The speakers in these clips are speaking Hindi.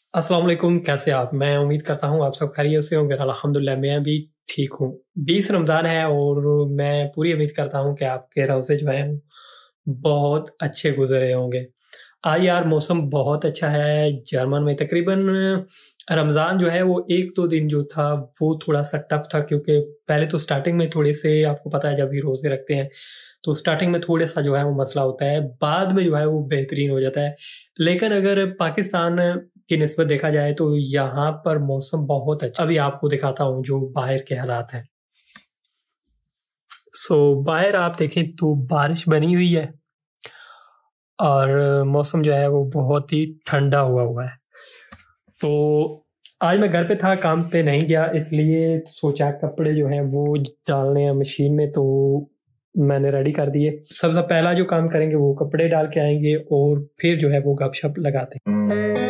अस्सलाम वालेकुम, कैसे आप? मैं उम्मीद करता हूँ आप सब खैरियत से होंगे। अल्हम्दुलिल्लाह मैं भी ठीक हूँ। 20 रमज़ान है और मैं पूरी उम्मीद करता हूँ कि आपके रोज़े जो हैं बहुत अच्छे गुज़रे होंगे। आज यार मौसम बहुत अच्छा है, जर्मन में तकरीबन रमज़ान जो है वो 1-2 दिन जो था वो थोड़ा-सा टफ़ था क्योंकि पहले तो स्टार्टिंग में थोड़े से आपको पता है जब भी रोज़े रखते हैं, तो स्टार्टिंग में थोड़ा-सा जो है वो मसला होता है, बाद में जो है वो बेहतरीन हो जाता है। लेकिन अगर पाकिस्तान की निस्बत देखा जाए तो यहाँ पर मौसम बहुत अच्छा अभी आपको दिखाता हूँ जो बाहर के हालात हैं। बाहर आप देखें तो बारिश बनी हुई है और मौसम जो है वो बहुत ही ठंडा हुआ हुआ है। तो आज मैं घर पे था, काम पे नहीं गया इसलिए सोचा कपड़े जो हैं वो डालने हैं मशीन में तो मैंने रेडी कर दिए। सबसे पहला जो काम करेंगे वो कपड़े डाल के आएँगे और फिर जो है वो गपशप लगाते हैं।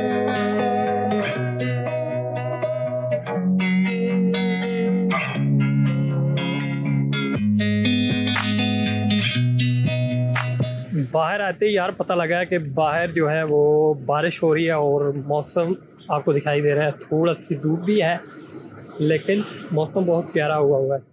बाहर आते ही यार पता लगा कि बाहर जो है वो बारिश हो रही है और मौसम आपको दिखाई दे रहा है, थोड़ा-सी धूप भी है, लेकिन मौसम बहुत प्यारा हुआ है।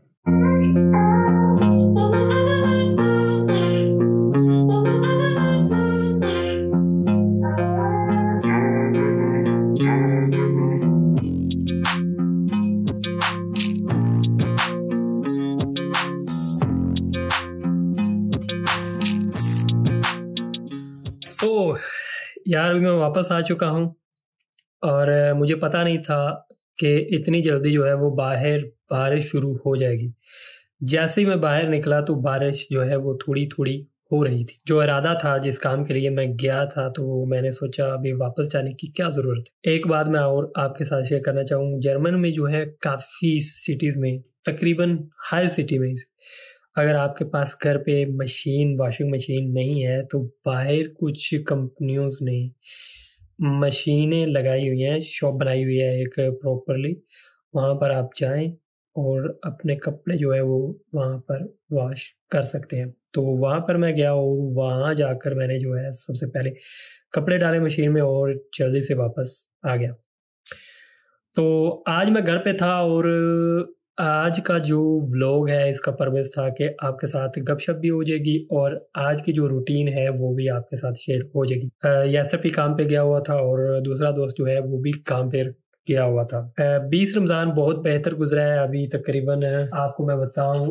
सो यार अभी मैं वापस आ चुका हूँ और मुझे पता नहीं था कि इतनी जल्दी जो है वो बाहर बारिश शुरू हो जाएगी। जैसे ही मैं बाहर निकला तो बारिश जो है वो थोड़ी-थोड़ी हो रही थी। जो इरादा था जिस काम के लिए मैं गया था तो मैंने सोचा अभी वापस जाने की क्या ज़रूरत है। एक बात मैं और आपके साथ शेयर करना चाहूँ, जर्मन में जो है काफ़ी सिटीज़ में तकरीबन हर सिटी में अगर आपके पास घर पे वॉशिंग मशीन नहीं है तो बाहर कुछ कंपनियों ने मशीनें लगाई हुई हैं, शॉप बनाई हुई है एक प्रॉपर्ली, वहाँ पर आप जाएँ और अपने कपड़े जो है वो वहाँ पर वॉश कर सकते हैं। तो वहाँ पर मैं गया और वहाँ जाकर मैंने जो है सबसे पहले कपड़े डाले मशीन में और जल्दी से वापस आ गया। तो आज मैं घर पे था और आज का जो व्लॉग है इसका पर्पज़ था कि आपके साथ गपशप भी हो जाएगी और आज की जो रूटीन है वो भी आपके साथ शेयर हो जाएगी। यासर भी काम पे गया हुआ था और दूसरा दोस्त जो है वो भी काम पे गया हुआ था। 20 रमज़ान बहुत बेहतर गुज़रा है। अभी तकरीबन आपको मैं बताऊँ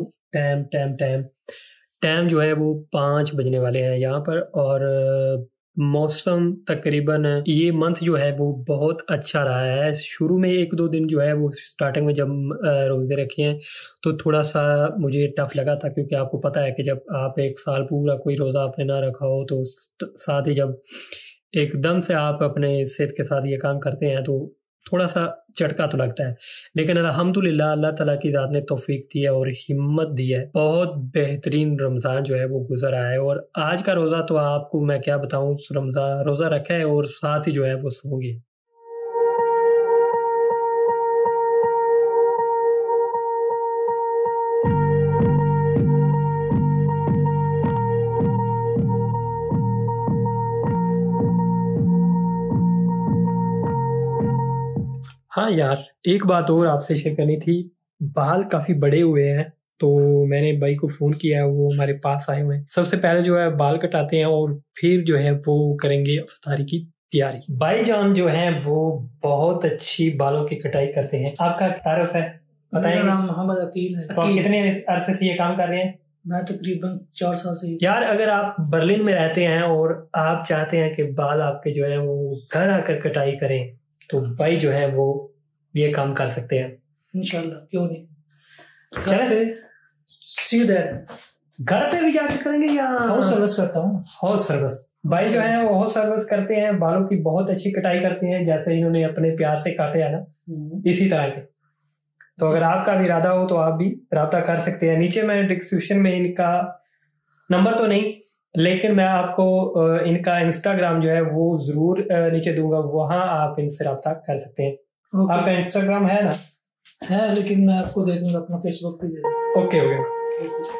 टाइम जो है वो 5 बजने वाले हैं यहाँ पर और मौसम तकरीबन ये मंथ जो है वो बहुत अच्छा रहा है। शुरू में 1-2 दिन जो है वो स्टार्टिंग में जब रोज़े रखे हैं तो थोड़ा-सा मुझे टफ़ लगा था क्योंकि आपको पता है कि जब आप 1 साल पूरा कोई रोज़ा आपने ना रखा हो तो साथ ही जब एकदम से आप अपने सेहत के साथ ये काम करते हैं तो थोड़ा-सा झटका तो लगता है। लेकिन अल्हम्दुलिल्लाह अल्लाह ताला की ज़ात ने तौफ़ीक दी है और हिम्मत दी है। बहुत बेहतरीन रमज़ान जो है वो गुज़र आया है और आज का रोज़ा तो आपको मैं क्या बताऊँ रोज़ा रखा है और साथ ही जो है वो सो गए। हाँ यार, एक बात और आपसे शेयर करनी थी। बाल काफ़ी बड़े हुए हैं, तो मैंने भाई को फ़ोन किया है, वो हमारे पास आए हुए हैं। सबसे पहले जो है बाल कटाते हैं और फिर जो है वो करेंगे इफ्तारी की तैयारी। भाईजान जो हैं वो बहुत अच्छी बालों की कटाई करते हैं। आपका तारुफ है? मेरा बताएँगे? नाम मोहम्मद अकील है। तो आप कितने अरसे से ये काम कर रहे हैं? मैं तकरीबन 4 साल से। यार अगर आप बर्लिन में रहते हैं और आप चाहते हैं कि बाल आपके जो है वो घर आकर कटाई करें, तो भाई जो है वो ये काम कर सकते हैं। इंशाल्लाह क्यों नहीं। चलें? घर पे सीधे घर पे भी जाके करेंगे या हाउस सर्विस करता हूँ। House service? भाई जो है वो हाउस सर्विस करते हैं, बालों की बहुत अच्छी कटाई करते हैं, जैसे इन्होंने अपने प्यार से काटे है ना, इसी तरह के। तो अगर आपका भी इरादा हो तो आप भी राब्ता कर सकते हैं। नीचे मैं डिस्क्रिप्शन में इनका नंबर तो नहीं, लेकिन मैं आपको इनका इंस्टाग्राम जो है वो ज़रूर नीचे दूँगा, वहाँ आप इनसे राब्ता कर सकते हैं। आपका इंस्टाग्राम है ना? है, लेकिन मैं आपको दे दूंगा, अपना फेसबुक पे दे दूंगा। ओके।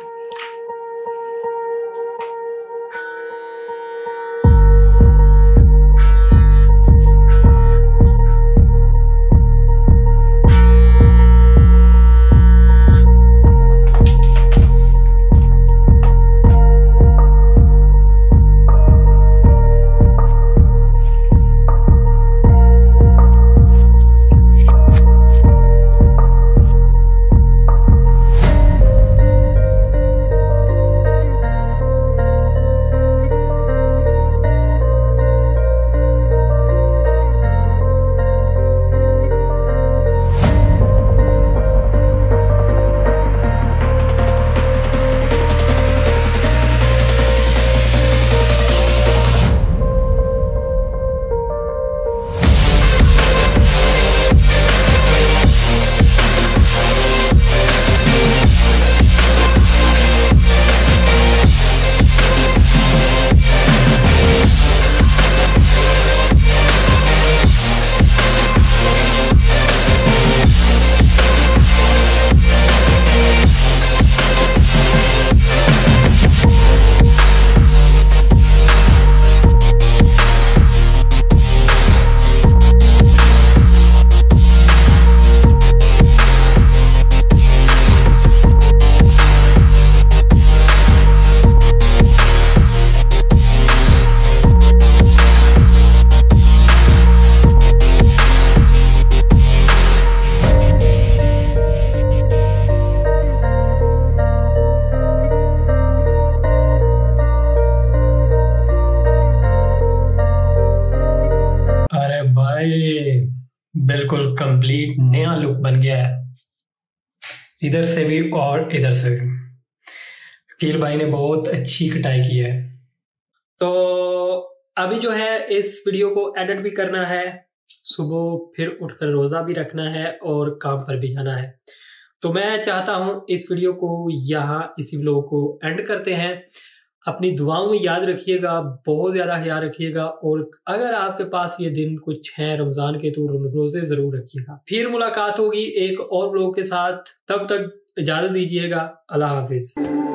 भाई बिल्कुल कंप्लीट नया लुक बन गया है, इधर से भी और इधर से भी। अकील भाई ने बहुत अच्छी कटाई की है। तो अभी जो है इस वीडियो को एडिट भी करना है, सुबह फिर उठकर रोज़ा भी रखना है और काम पर भी जाना है। तो मैं चाहता हूँ इस वीडियो को यहाँ इसी व्लॉग को एंड करते हैं। अपनी दुआओं में याद रखिएगा, बहुत ज़्यादा ख्याल रखिएगा, और अगर आपके पास ये दिन कुछ है रमज़ान के तो रोज़े ज़रूर रखिएगा। फिर मुलाकात होगी एक और व्लॉग के साथ, तब तक इजाज़त दीजिएगा। अल्लाह हाफिज़।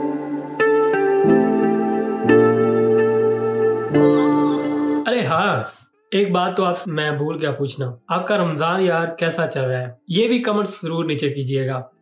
अरे हाँ, एक बात तो आप मैं भूल गया पूछना, आपका रमज़ान यार कैसा चल रहा है? ये भी कमेंट्स ज़रूर नीचे कीजिएगा।